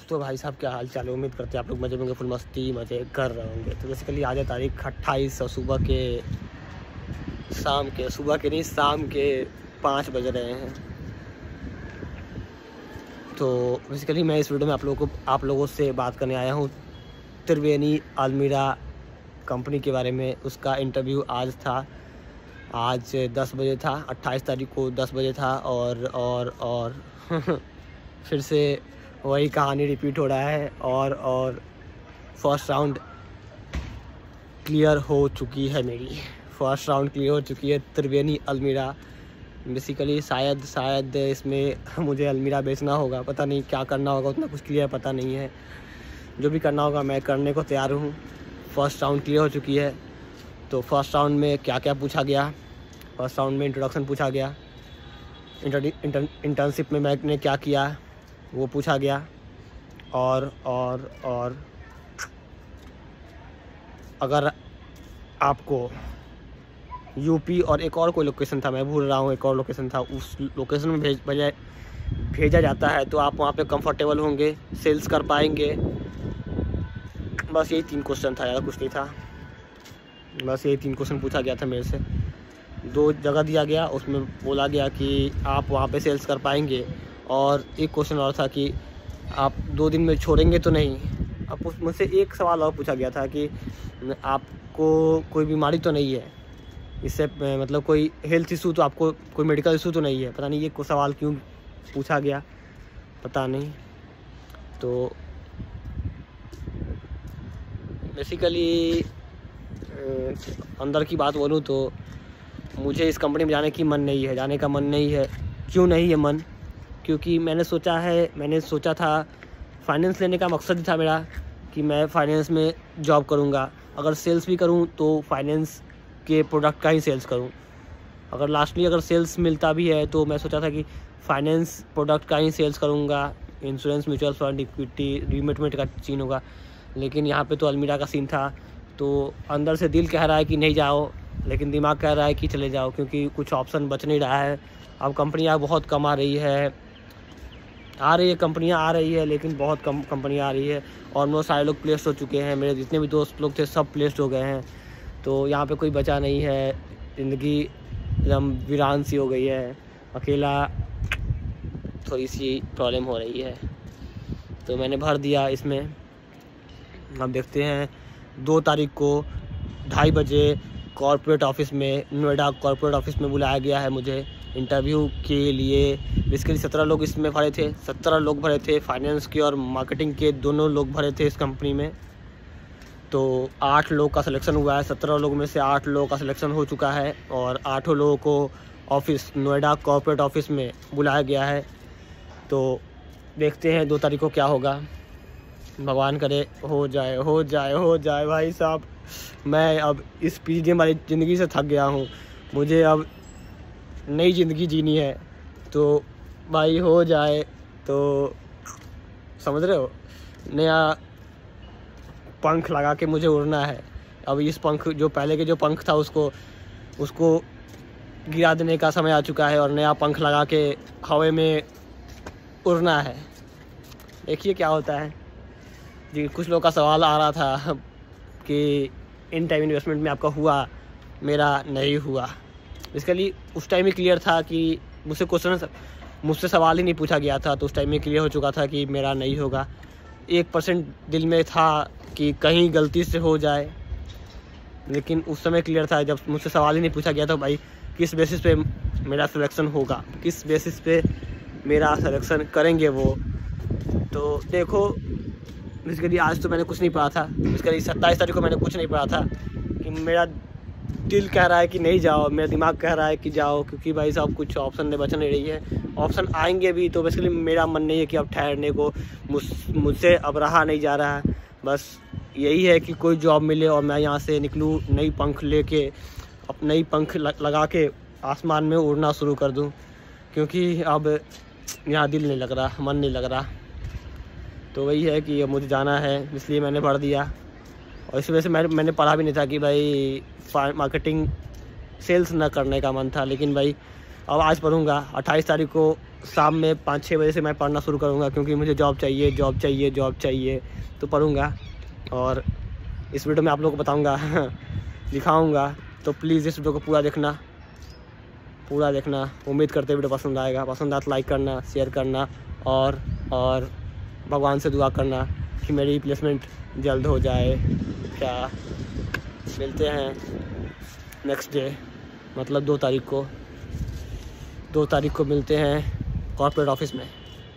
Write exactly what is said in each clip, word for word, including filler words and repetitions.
तो भाई साहब क्या हाल चाल है, उम्मीद करते हैं आप लोग मजे में फुल मस्ती मज़े कर रहे होंगे। तो बेसिकली आज है तारीख अट्ठाईस और सुबह के शाम के सुबह के नहीं शाम के पाँच बज रहे हैं। तो बेसिकली मैं इस वीडियो में आप लोगों को आप लोगों से बात करने आया हूँ त्रिवेणी अलमीरा कंपनी के बारे में। उसका इंटरव्यू आज था, आज दस बजे था, अट्ठाईस तारीख को दस बजे था। और और और फिर से वही कहानी रिपीट हो रहा है। और और फर्स्ट राउंड क्लियर हो चुकी है मेरी फर्स्ट राउंड क्लियर हो चुकी है त्रिवेणी अलमीरा। बेसिकली शायद शायद इसमें मुझे अलमीरा बेचना होगा, पता नहीं क्या करना होगा, उतना कुछ क्लियर पता नहीं है। जो भी करना होगा मैं करने को तैयार हूँ। फर्स्ट राउंड क्लियर हो चुकी है। तो फर्स्ट राउंड में क्या क्या पूछा गया, फर्स्ट राउंड में इंट्रोडक्शन पूछा गया, इंटर इंटर्नशिप में मैंने क्या किया वो पूछा गया। और और और अगर आपको यूपी और एक और कोई लोकेशन था, मैं भूल रहा हूँ, एक और लोकेशन था, उस लोकेशन में भेज भेजा भेजा जाता है तो आप वहाँ पे कंफर्टेबल होंगे, सेल्स कर पाएंगे। बस यही तीन क्वेश्चन था, ज़्यादा कुछ नहीं था। बस यही तीन क्वेश्चन पूछा गया था मेरे से। दो जगह दिया गया, उसमें बोला गया कि आप वहाँ पे सेल्स कर पाएंगे। और एक क्वेश्चन और था कि आप दो दिन में छोड़ेंगे तो नहीं। अब मुझसे एक सवाल और पूछा गया था कि आपको कोई बीमारी तो नहीं है, इससे मतलब कोई हेल्थ इशू तो आपको कोई मेडिकल इशू तो नहीं है। पता नहीं ये को सवाल क्यों पूछा गया, पता नहीं। तो बेसिकली अंदर की बात बोलूँ तो मुझे इस कंपनी में जाने की मन नहीं है, जाने का मन नहीं है। क्यों नहीं है मन? क्योंकि मैंने सोचा है मैंने सोचा था फाइनेंस लेने का मकसद ही था मेरा कि मैं फाइनेंस में जॉब करूँगा। अगर सेल्स भी करूँ तो फाइनेंस के प्रोडक्ट का ही सेल्स करूँ। अगर लास्टली अगर सेल्स मिलता भी है तो मैं सोचा था कि फाइनेंस प्रोडक्ट का ही सेल्स करूँगा। Insurance, mutual fund, equity, retirement का सीन होगा। लेकिन यहाँ पे तो अलमीरा का सीन था। तो अंदर से दिल कह रहा है कि नहीं जाओ, लेकिन दिमाग कह रहा है कि चले जाओ, क्योंकि कुछ ऑप्शन बच नहीं रहा है। अब कंपनियाँ बहुत कम आ रही है आ रही है कंपनियाँ आ रही है लेकिन बहुत कम कंपनियाँ आ रही है। ऑलमोस्ट सारे लोग प्लेस्ड हो चुके हैं, मेरे जितने भी दोस्त लोग थे सब प्लेस्ड हो गए हैं। तो यहाँ पे कोई बचा नहीं है, ज़िंदगी एकदम वीरान सी हो गई है, अकेला थोड़ी सी प्रॉब्लम हो रही है। तो मैंने भर दिया इसमें। अब देखते हैं दो तारीख को ढाई बजे कॉर्पोरेट ऑफिस में, नोएडा कॉर्पोरेट ऑफिस में बुलाया गया है मुझे इंटरव्यू के लिए। बेसिकली सत्रह लोग इसमें भरे थे, सत्रह लोग भरे थे, फाइनेंस के और मार्केटिंग के दोनों लोग भरे थे इस कंपनी में। तो आठ लोग का सिलेक्शन हुआ है, सत्रह लोग में से आठ लोगों का सिलेक्शन हो चुका है और आठों लोगों को ऑफिस नोएडा कॉर्पोरेट ऑफिस में बुलाया गया है। तो देखते हैं दो तारीख को क्या होगा। भगवान करे हो जाए हो जाए हो जाए भाई साहब। मैं अब इस पीछे वाली ज़िंदगी से थक गया हूँ, मुझे अब नई ज़िंदगी जीनी है। तो भाई हो जाए तो समझ रहे हो, नया पंख लगा के मुझे उड़ना है। अब इस पंख जो पहले के जो पंख था उसको उसको गिरा देने का समय आ चुका है और नया पंख लगा के हवा में उड़ना है। देखिए क्या होता है जी। कुछ लोग का सवाल आ रहा था कि इन टाइम इन्वेस्टमेंट में आपका हुआ, मेरा नहीं हुआ। बेसिकली उस टाइम ही क्लियर था कि मुझसे क्वेश्चन मुझसे सवाल ही नहीं पूछा गया था, तो उस टाइम में क्लियर हो चुका था कि मेरा नहीं होगा। एक परसेंट दिल में था कि कहीं गलती से हो जाए, लेकिन उस समय क्लियर था जब मुझसे सवाल ही नहीं पूछा गया था भाई किस बेसिस पे मेरा सिलेक्शन होगा, किस बेसिस पे मेरा सिलेक्शन करेंगे वो। तो देखो बेसिकली आज तो मैंने कुछ नहीं पढ़ा था, बेसिकली सत्ताईस तारीख को मैंने कुछ नहीं पढ़ा था कि मेरा दिल कह रहा है कि नहीं जाओ, मेरा दिमाग कह रहा है कि जाओ, क्योंकि भाई साहब कुछ ऑप्शन नहीं बच नहीं रही है। ऑप्शन आएंगे भी तो बेसिकली मेरा मन नहीं है कि अब ठहरने को, मुझ मुझसे अब रहा नहीं जा रहा है। बस यही है कि कोई जॉब मिले और मैं यहाँ से निकलूँ नई पंख लेके, अब नई पंख लगा के आसमान में उड़ना शुरू कर दूँ, क्योंकि अब यहाँ दिल नहीं लग रहा, मन नहीं लग रहा। तो वही है कि मुझे जाना है, इसलिए मैंने भर दिया। और इस वजह से मैं मैंने पढ़ा भी नहीं था कि भाई मार्केटिंग सेल्स ना करने का मन था, लेकिन भाई अब आज पढ़ूँगा। अट्ठाईस तारीख को शाम में पाँच छः बजे से मैं पढ़ना शुरू करूँगा, क्योंकि मुझे जॉब चाहिए जॉब चाहिए जॉब चाहिए। तो पढ़ूँगा और इस वीडियो में आप लोगों को बताऊँगा दिखाऊँगा। तो प्लीज़ इस वीडियो को पूरा देखना पूरा देखना। उम्मीद करते वीडियो पसंद आएगा। पसंद आए तो लाइक करना, शेयर करना और और भगवान से दुआ करना कि मेरी प्लेसमेंट जल्द हो जाए। क्या मिलते हैं नेक्स्ट डे, मतलब दो तारीख को दो तारीख को मिलते हैं कॉर्पोरेट ऑफिस में।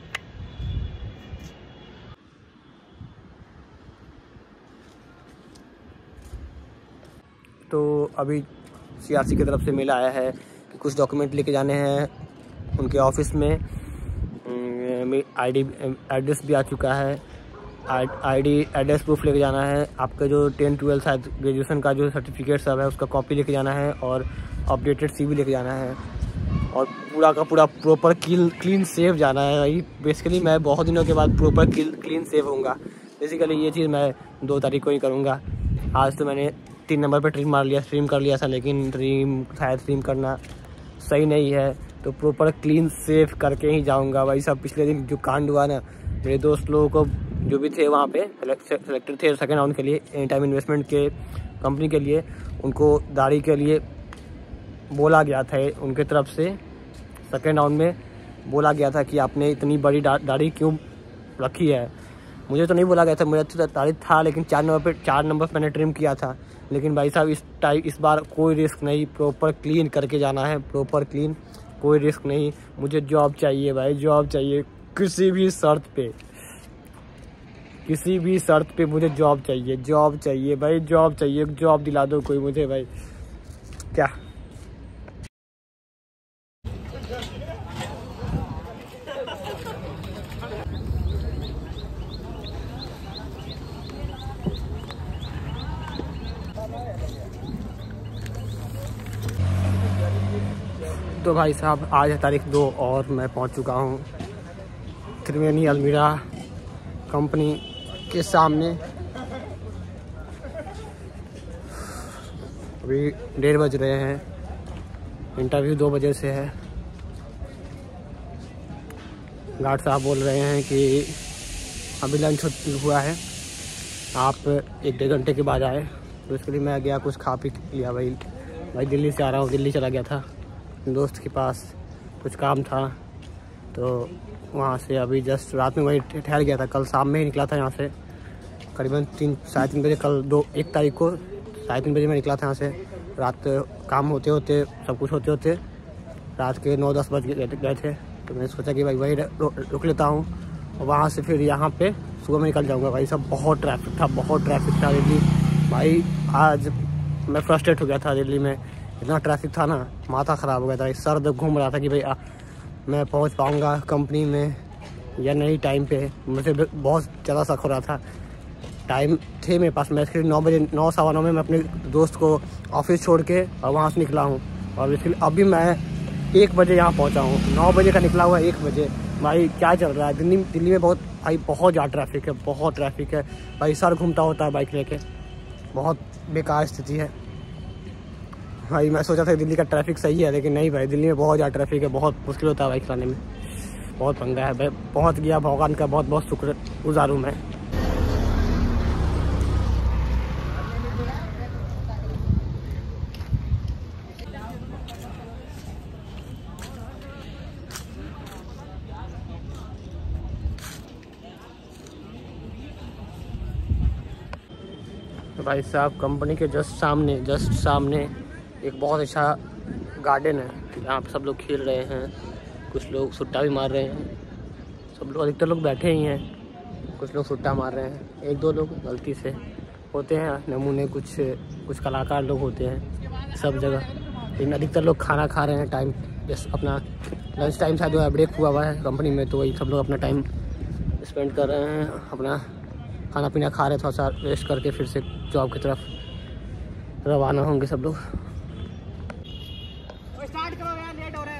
तो अभी सीआरसी की तरफ से मेल आया है कि कुछ डॉक्यूमेंट लेके जाने हैं उनके ऑफिस में। आईडी एड्रेस भी आ चुका है। आईडी एड्रेस प्रूफ लेके जाना है। आपका जो टेंथ ट्वेल्थ शायद ग्रेजुएशन का जो सर्टिफिकेट सब है उसका कॉपी लेके जाना है और अपडेटेड सीवी लेके जाना है और पूरा का पूरा प्रॉपर क्लीन क्लीन सेव जाना है। भाई बेसिकली मैं बहुत दिनों के बाद प्रॉपर क्लीन सेव होऊंगा। बेसिकली ये चीज़ मैं दो तारीख को ही करूँगा। आज तो मैंने तीन नंबर पे ट्रिम मार लिया स्ट्रीम कर लिया था, लेकिन ट्रिम शायद स्ट्रीम करना सही नहीं है, तो प्रॉपर क्लीन सेव करके ही जाऊंगा। भाई सब पिछले दिन जो कांड हुआ ना, मेरे दोस्त लोगों को जो भी थे वहाँ पे सेलेक्टेड थे सेकेंड राउंड के लिए एनी टाइम इन्वेस्टमेंट के कंपनी के लिए, उनको दाढ़ी के लिए बोला गया था उनके तरफ से। सेकेंड राउंड में बोला गया था कि आपने इतनी बड़ी दाढ़ी क्यों रखी है। मुझे तो नहीं बोला गया था, मुझे तो दाढ़ी था, लेकिन चार नंबर पे चार नंबर पे मैंने ट्रिम किया था। लेकिन भाई साहब इस टाइम इस बार कोई रिस्क नहीं, प्रॉपर क्लीन करके जाना है, प्रॉपर क्लीन, कोई रिस्क नहीं। मुझे जॉब चाहिए भाई, जॉब चाहिए किसी भी शर्त पे, किसी भी शर्त पे मुझे जॉब चाहिए, जॉब चाहिए भाई, जॉब चाहिए, जॉब दिला दो कोई मुझे भाई। क्या तो भाई साहब आज है तारीख दो और मैं पहुंच चुका हूं त्रिवेणी अलमीरा कंपनी के सामने। अभी डेढ़ बज रहे हैं, इंटरव्यू दो बजे से है। गार्ड साहब बोल रहे हैं कि अभी लंच हुआ है, आप एक डेढ़ घंटे के बाद आए। तो इसके लिए मैं गया, कुछ खा पी लिया। भाई भाई दिल्ली से आ रहा हूँ, दिल्ली चला गया था दोस्त के पास, कुछ काम था, तो वहाँ से अभी जस्ट रात में वहीं ठहर गया था। कल शाम में ही निकला था यहाँ से, करीबन तीन साढ़े तीन बजे, कल दो एक तारीख को साढ़े तीन बजे मैं निकला था यहाँ से। रात काम होते होते सब कुछ होते होते रात के नौ दस बज गए थे। तो मैंने सोचा कि भाई वहीं रुक लेता हूँ और वहाँ से फिर यहाँ पे सुबह में निकल जाऊँगा। भाई सब बहुत ट्रैफिक था, बहुत ट्रैफिक था दिल्ली। भाई आज मैं फ्रस्ट्रेट हो गया था, दिल्ली में इतना ट्रैफिक था ना, माथा ख़राब हो गया था। सर दर्द घूम रहा था कि भाई आ, मैं पहुंच पाऊंगा कंपनी में या नहीं टाइम पे। मुझे बहुत ज़्यादा शक हो रहा था। टाइम थे मेरे पास, मैं इसके नौ बजे नौ सवा नौ में मैं अपने दोस्त को ऑफिस छोड़ के और वहाँ से निकला हूँ और इसके अभी मैं एक बजे यहाँ पहुँचा हूँ। नौ बजे का निकला हुआ एक बजे। भाई क्या चल रहा है दिल्ली दिल्ली में? बहुत भाई बहुत ज़्यादा ट्रैफिक है, बहुत ट्रैफिक है भाई। सर घूमता होता है बाइक लेके, बहुत बेकार स्थिति है भाई। मैं सोचा था दिल्ली का ट्रैफिक सही है, लेकिन नहीं भाई, दिल्ली में बहुत ज़्यादा ट्रैफिक है, बहुत मुश्किल होता है बाइक चलाने में, बहुत पंगा है भाई। पहुंच गया, भगवान का बहुत बहुत शुक्र गुजार हूँ मैं। तो भाई साहब कंपनी के जस्ट सामने जस्ट सामने एक बहुत अच्छा गार्डन है, यहाँ पे सब लोग खेल रहे हैं, कुछ लोग सुट्टा भी मार रहे हैं। सब लोग, अधिकतर लोग बैठे ही हैं, कुछ लोग सुट्टा मार रहे हैं। एक दो लोग गलती से होते हैं नमूने, कुछ कुछ कलाकार लोग होते हैं सब जगह, लेकिन अधिकतर लोग खाना खा रहे हैं। टाइम जस्ट अपना लंच टाइम शायद ब्रेक हुआ हुआ है कंपनी में, तो वही सब लोग अपना टाइम स्पेंड कर रहे हैं, अपना खाना पीना खा रहे हैं, थोड़ा सा रेस्ट करके फिर से जॉब की तरफ रवाना होंगे सब लोग। स्टार्ट करो यार, लेट हो रहा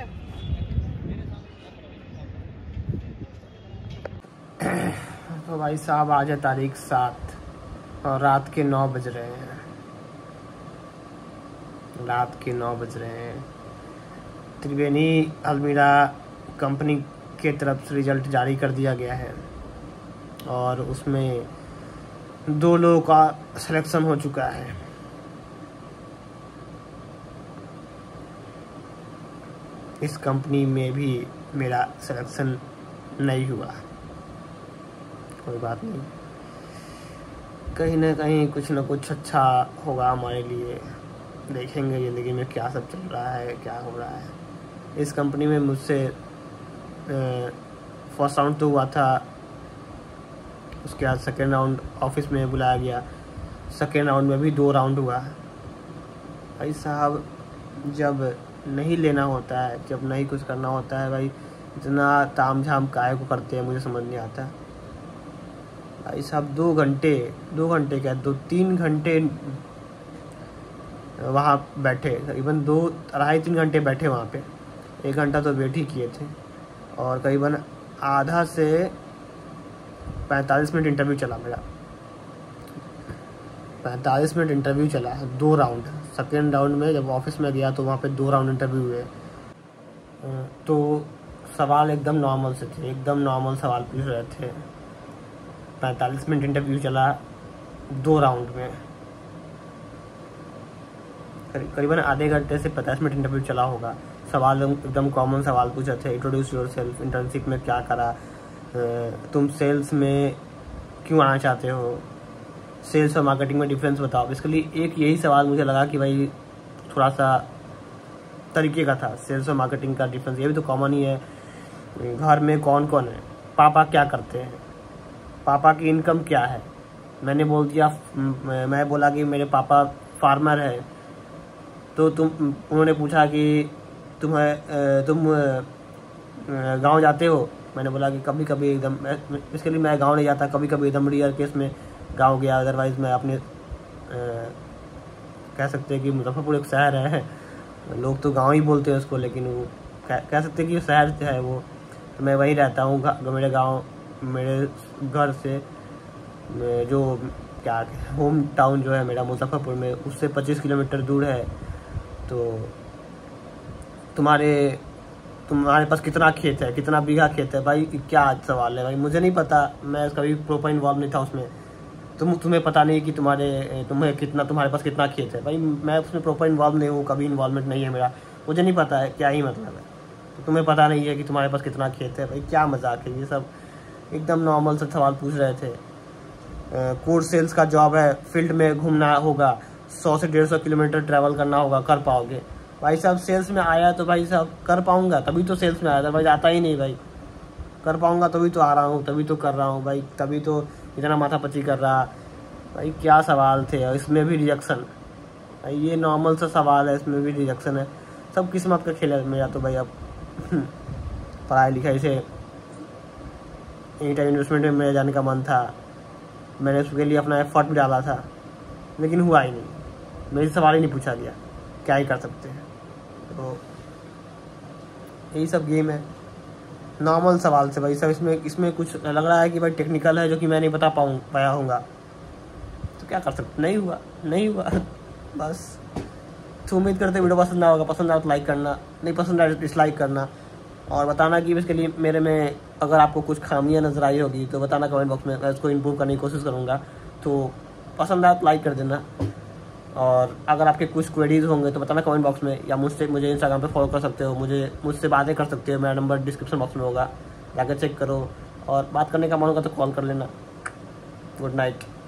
है। तो भाई साहब आज है तारीख सात और रात के नौ बज रहे हैं, रात के नौ बज रहे हैं। त्रिवेणी अलमीरा कंपनी के तरफ से रिज़ल्ट जारी कर दिया गया है और उसमें दो लोगों का सिलेक्शन हो चुका है। इस कंपनी में भी मेरा सिलेक्शन नहीं हुआ, कोई बात नहीं, कहीं ना कहीं कुछ ना कुछ अच्छा होगा हमारे लिए। देखेंगे ज़िंदगी में क्या सब चल रहा है, क्या हो रहा है। इस कंपनी में मुझसे फर्स्ट राउंड तो हुआ था, उसके बाद सेकेंड राउंड ऑफिस में बुलाया गया, सेकेंड राउंड में भी दो राउंड हुआ। भाई साहब, जब नहीं लेना होता है, जब नहीं कुछ करना होता है, भाई इतना ताम झाम काहे को करते हैं, मुझे समझ नहीं आता। भाई साहब दो घंटे दो घंटे क्या दो तीन घंटे वहाँ बैठे, करीबन दो अढ़ाई तीन घंटे बैठे वहाँ पे। एक घंटा तो वेट ही किए थे और करीबन आधा से पैंतालीस मिनट इंटरव्यू चला मेरा। पैंतालीस मिनट इंटरव्यू चला, दो राउंड। सेकेंड राउंड में जब ऑफिस में गया तो वहाँ पे दो राउंड इंटरव्यू हुए। तो सवाल एकदम नॉर्मल से थे, एकदम नॉर्मल सवाल पूछ रहे थे। पैंतालीस मिनट इंटरव्यू चला दो राउंड में, करीबन आधे घंटे से पचास मिनट इंटरव्यू चला होगा। सवाल एकदम कॉमन सवाल पूछे थे। इंट्रोड्यूस योर सेल्फ, इंटर्नशिप में क्या करा, तुम सेल्स में क्यों आना चाहते हो, सेल्स और मार्केटिंग में डिफरेंस बताओ। बेसिकली एक यही सवाल मुझे लगा कि भाई थोड़ा सा तरीके का था, सेल्स और मार्केटिंग का डिफरेंस। ये भी तो कॉमन ही है। घर में कौन कौन है, पापा क्या करते हैं, पापा की इनकम क्या है। मैंने बोल दिया, मैं बोला कि मेरे पापा फार्मर है। तो तुम उन्होंने पूछा कि तुम्हें तुम गांव जाते हो। मैंने बोला कि कभी कभी एकदम, इसके लिए मैं गांव नहीं जाता, कभी कभी एकदम रेयर केस में गांव गया, अदरवाइज़ मैं अपने आ, कह सकते हैं कि मुजफ्फरपुर एक शहर है, लोग तो गांव ही बोलते हैं उसको, लेकिन वो कह, कह सकते हैं कि शहर है वो। तो मैं वहीं रहता हूँ। मेरे गांव, मेरे घर से जो क्या होम टाउन जो है मेरा मुजफ्फरपुर में, उससे पच्चीस किलोमीटर दूर है। तो तुम्हारे तुम्हारे पास कितना खेत है, कितना बीघा खेत है। भाई क्या सवाल है भाई, मुझे नहीं पता, मैं कभी प्रॉपर इन्वॉल्व नहीं था उसमें। तुम तुम्हें पता नहीं कि तुम्हारे तुम्हें कितना तुम्हारे पास कितना खेत है। भाई मैं उसमें प्रॉपर इन्वॉल्व नहीं हूँ, कभी इन्वॉल्वमेंट नहीं है मेरा, मुझे नहीं पता है क्या ही मतलब है। तो तुम्हें पता नहीं है कि तुम्हारे पास कितना खेत है। भाई क्या मजाक है ये सब, एकदम नॉर्मल से सवाल पूछ रहे थे। कोर सेल्स का जॉब है, फील्ड में घूमना होगा, सौ से डेढ़ सौ किलोमीटर ट्रैवल करना होगा, कर पाओगे। भाई साहब सेल्स में आया तो भाई साहब कर पाऊंगा, तभी तो सेल्स में आया था। भाई आता ही नहीं, भाई कर पाऊंगा तभी तो आ रहा हूँ, तभी तो कर रहा हूँ भाई, तभी तो इतना माथापच्ची कर रहा। भाई क्या सवाल थे, इसमें भी रिजेक्शन। भाई ये नॉर्मल सा सवाल है, इसमें भी रिजेक्शन है। सब किस्मत का खेल है मेरा तो भाई। अब पढ़ाई लिखाई से एनी टाइम इन्वेस्टमेंट में मेरे जाने का मन था, मैंने उसके लिए अपना एफर्ट भी डाला था, लेकिन हुआ ही नहीं। मेरे सवाल ही नहीं पूछा गया, क्या ही कर सकते हैं। तो यही सब गेम है, नॉर्मल सवाल से भाई सब। इसमें इसमें कुछ लग रहा है कि भाई टेक्निकल है, जो कि मैं नहीं बता पाऊँ पाया होऊंगा, तो क्या कर सकते। नहीं हुआ नहीं हुआ बस। तो उम्मीद करते वीडियो पसंद आएगा, पसंद आए तो लाइक करना, नहीं पसंद आए तो डिसलाइक करना, और बताना कि इसके लिए मेरे में अगर आपको कुछ खामियां नज़र आई होगी तो बताना कमेंट बॉक्स में, मैं इसको इम्प्रूव करने की कोशिश करूँगा। तो पसंद आए तो लाइक कर देना, और अगर आपके कुछ क्वेरीज होंगे तो बताना कमेंट बॉक्स में, या मुझसे मुझे इंस्टाग्राम पे फॉलो कर सकते हो, मुझे मुझसे बातें कर सकते हो। मेरा नंबर डिस्क्रिप्शन बॉक्स में होगा, जाकर चेक करो, और बात करने का मन होगा तो कॉल कर लेना। Good night.